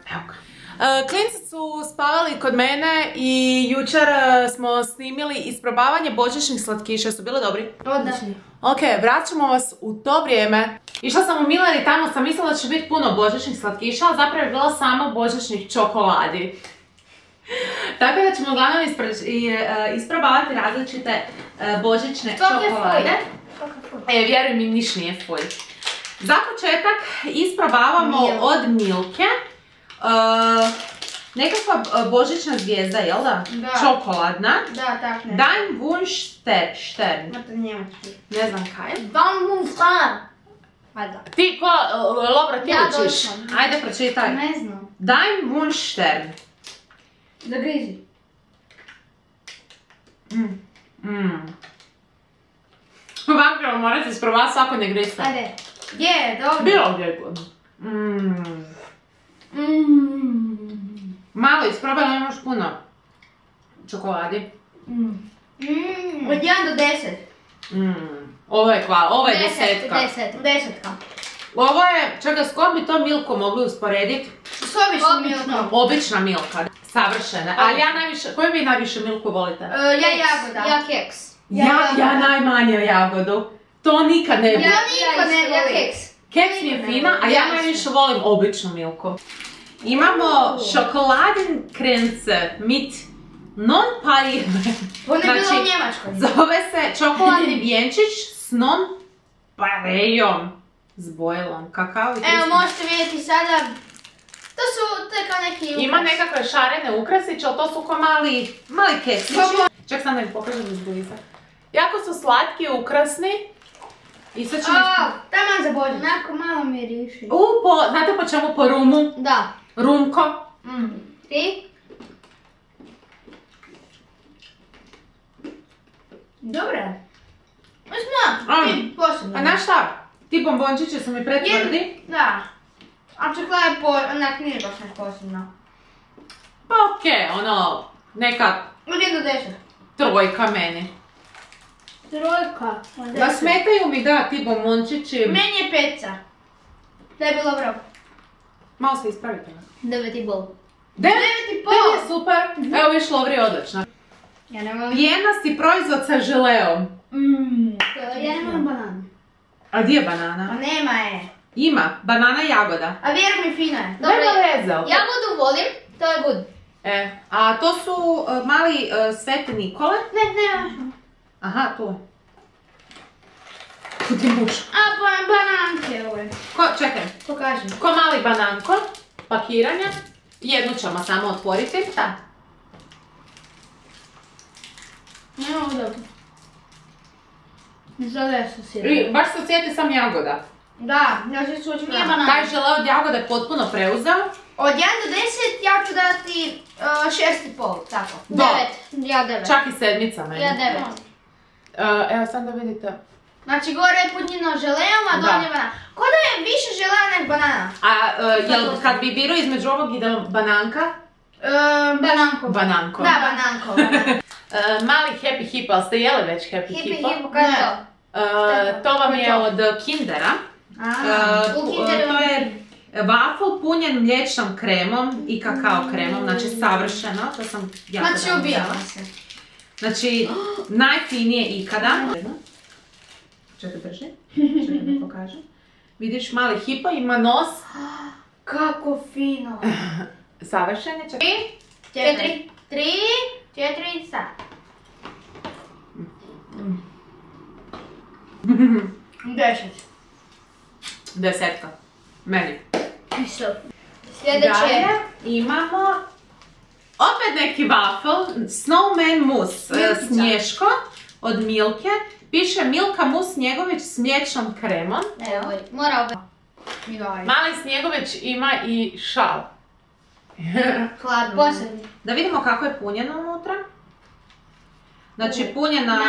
Evo ga. Klinci su spavali kod mene i jučer smo snimili isprobavanje božićnih slatkiša. Su bili dobri? Odlični. Ok, vraćamo vas u to vrijeme. Išla sam u Milan i tamo sam mislila da će biti puno božićnih slatkiša, ali zapravo je bilo samo božićnih čokoladi. Tako da ćemo uglavnom isprobavati različite božićne čokolade. Vjeruj mi, niš nije fuj. Za početak isprobavamo od Milke nekakva božićna zvijezda, jel da? Da. Čokoladna. Da, tak ne. Dein Wunsch-Stern. To je njemački. Ne znam kaj. Dein Wunsch-Stern. Ajde. Ti ko, Lobra, ti Ja učiš? došla. Ajde, pročitaj. Ne znam. Dein Wunsch-Stern. Zagrizi. Ovako morate isprobati svako ne grisa. Ajde. Je, dobro. Bilo gdje je god. Malo isprobaj, nemaš puno čokoladi. Od 1 do 10. Ovo je kva, ovo je desetka. 10. Ovo je, čekaj, s kojom bi to Milko mogli usporediti? S običnom Milkom. Obična Milka, savršena. Ali ja najviše, koju vi najviše Milku volite? Ja jagoda. Ja keks. Ja najmanje jagodu. To nikad ne bi. Ja niko ne voli. Keks. Keks mi je fina, a ja najviše volim običnu Milku. Imamo Schokoladenkränze mit non-paille. Ono je bilo u Njemačkoj. Zove se čokoladni vjenčić s non-paillom. S bojlom, kakao i krišta. Evo, možete vidjeti sada. To je kao neki ukras. Ima nekakve šarene ukrasiće, ali to su kao mali keksići. Čak sam da mi pokažem izbliza. Jako su slatki, ukrasni. I sad ćemo... Taman za Božić. Onako malo miriši. Znate po čemu? Po rumu? Da. Rumko. Ti? Dobre. Mislim, ti posebno. A znaš šta? Ti bombončići su mi pretvrdi. Da. A čokolada je onak nije baš nešto posebno. Pa okej, neka Od 1 do 10. trojka meni. Trojka. Da smetaju mi da ti bombončići. Meni je 5. Da je bilo dobro. Malo se ispravite. 9,5. 9,5 je super. Evo viš Lovri odlična. Ja ne volim. Pijenasti proizvod sa želeom. Ja ne volim bananu. A gdje je banana? A nema je. Ima, banana jagoda. A vjeruj mi, fina je. Nema veze. Jagodu volim, to je good. A to su mali Sveti Nikole. Ne. Aha, tu je. Kudi muš. A, bananke ove. Čekaj. Pokaži. Ko mali bananko, pakiranja. Jednu ćemo samo otvoriti. Da. Ne mogu dobro. Ne zove se sjeti. Baš se osjeti sam jagoda. Da, ja se slučim, nije banana. Taj žele od jagode potpuno preuzeo. Od 1 do 10 ja ću dati 6,5, tako. 9. Ja 9. Čak i sedmica meni. Ja 9. Evo sam da vidite. Znači gore je punjeno želejom, a donje banana. Ko da je više želeja nek banana? A kad bi birao između ovog ide bananka? Bananko. Bananko. Da, bananko. Mali Happy Hippo, ali ste jeli već Happy Hippo? Happy Hippo, kada je to? To vam je od Kindera. To je waffle punjen mliječnom kremom i kakao kremom, znači savršeno, to sam jako Znači ubijala se. Znači, najfinije ikada. Čekaj, drži. Čekaj da pokažem. Vidiš, mali Hippo ima nos. Kako fino. Savršen je, čekaj. 4, sad. 10. Desetka. Meni. Sljedeće. Dalje imamo opet neki waffle, Snowman Mousse, Snješko od Milke. Piše Milka Mus Snjegović s mliječnom kremom. Evo, mora Mali Snjegović ima i šal. hladno. Posebno. Da vidimo kako je punjeno unutra. Znači punjena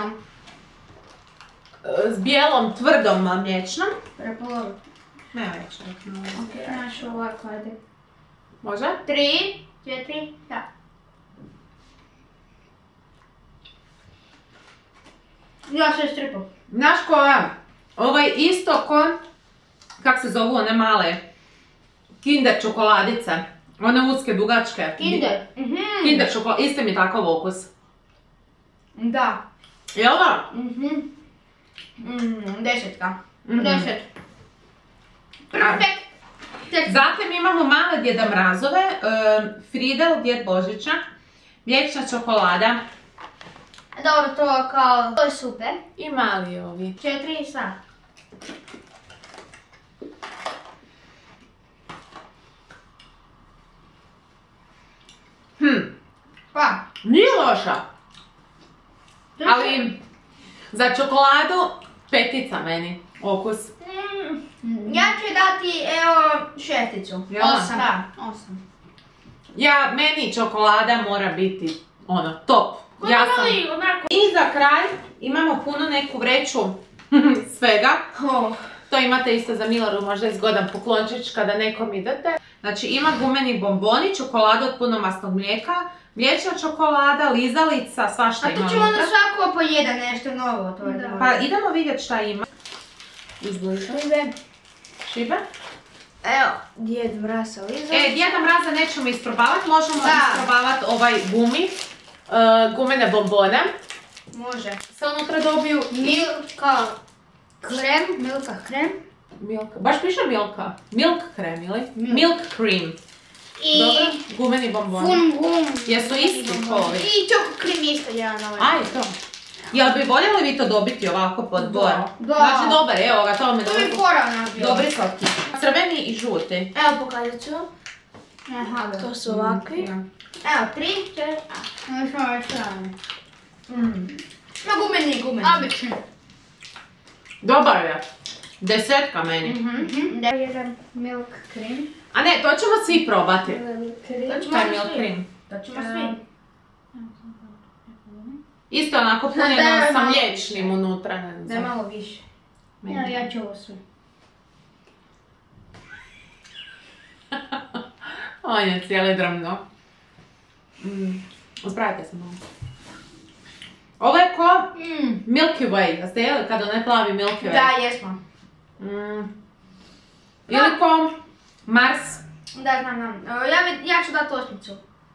s bijelom tvrdom mliječnom. Prepolovi. Ne već. Ok, znaš ovako, ajde. Može? 3, 4, da. Ja 6,5. Znaš koja? Ovo je isto ko, kak se zovu one male Kinder čokoladice. One uske, dugačke. Kinder. Kinder čokoladice, isto mi je takav okus. Da. Jel da? 10. 10. Perfekt. Zatim imamo male Djeda Mrazove, Fridel, Djed Božića, mliječna čokolada. Dobro, to je super. I mali ovi. 4 sad. Pa. Nije loša. Ali za čokoladu 5 meni okus. Ja ću dati, evo, 6. Jel? 8. Da, 8. Meni čokolada mora biti top. I za kraj imamo puno neku vreću svega. To imate isto za Milaru, možda je zgodan poklončić kada nekom idete. Znači ima gumeni bomboni, čokolada od punomasnog mlijeka, mliječna čokolada, lizalica, svašta ima. A tu ćemo onda svako po jedan nešto novo. Pa idemo vidjeti šta ima. Izbliža. Šibe? Evo, Djed Mraza lizalica. Djeda Mraza nećemo isprobavati, možemo isprobavati ovaj gumene bombone. Može. Se unutra dobiju Milka krem. Baš piše milka. Milk krem ili? Milk cream. I dobro, gumeni bomboni. Jesu isti ovi? I čoko krim isto jedan ovaj. Aj, to. Jel bi voljeli vi to dobiti ovako pod bor? Da. Znači dobar, evo ga, to me To bi fora napravio. dobri slatki. Crveni i žuti. Evo pokazat ću. To su ovakvi. Evo, 3, 4, Ovo smo već strane. Ma gumeni. Obični. Dobar je. 10 meni. Jedan milk cream. A ne, to ćemo svi probati. To ćemo Taj svi. milk cream. To ćemo svi. Isto onako punjeno sa mliječnim unutra. Da je malo više. Ja ću ovo sve. On je cijeli drmno. Uspravite se malo. Ovo je ko Milky Way. Da ste jeli kad onaj plavi Milky Way? Da, jesmo. Ili ko Mars. Da, znam. Ja ću dati 8.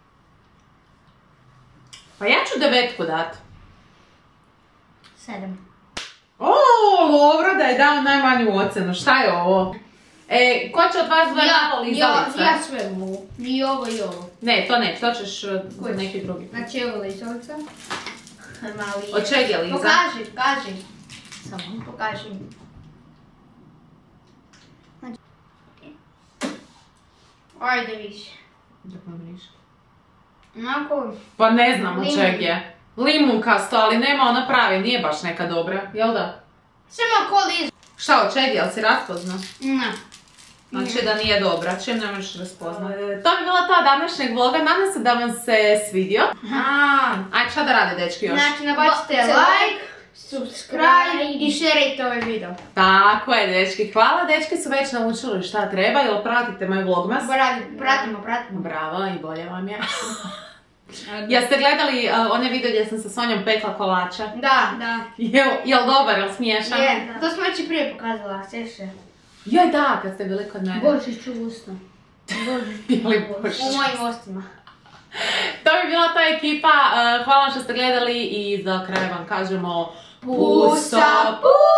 Pa ja ću 9 dat. 7. O, dobro da je dao najmanju ocenu. Šta je ovo? Ko će od vas malo lizalice? Ja sve mogu. I ovo i ovo. Ne, to ne, to ćeš za neki drugi. Znači evo lizalica. Od čeg je liza? Pokaži. Samo pokaži. Ajde više. Da pomiriš. Onako. Pa ne znam od čeg je. Limunkasto, ali nema ona pravi, nije baš neka dobra, jel da? Samo ko liza. Šta od čeg je, jel si raspoznao? Ne. Znači da nije dobra, čim ne možeš raspoznati. To bi bila ta današnjeg vloga, nadam se da vam se svidio. Ajde, šta da rade dečki još? Znači nabacite like, subscribe i šerajte ovaj video. Tako je dečki, hvala, dečki su već naučili šta treba, jel pratite moj vlogmas? Pratimo. Bravo, i bolje vam je. Jeste gledali one video gdje sam sa Sonjom pekla kolača? Da. Jel dobar, jel smiješan? Je, to smo već i prije pokazala, sjeća. Joj da, kad ste bili kod mene. Božić u usta. Bili Božić. U mojim ustima. To bi bila ta ekipa, hvala što ste gledali i za kraj vam kažemo pusa.